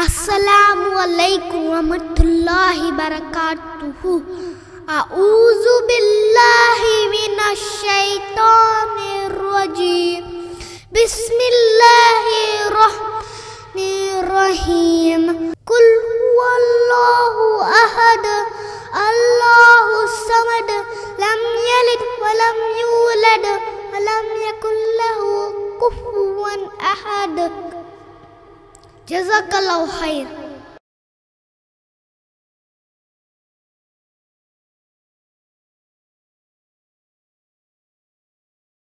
अस्सलामुअलैकुम रहमतुल्लाहि बरकातुहू। अऊज़ु बिल्लाहि मिनश शैतानिर रजीम। बिस्मिल्लाहिर रहमानिर रहीम। कुल हुवल्लाहु अहद अल्लाहुस समद लम यलिद वलम यूलद वलम यकुल लहू कुफुवन अहद। जज़ाकल्लाहु खैर।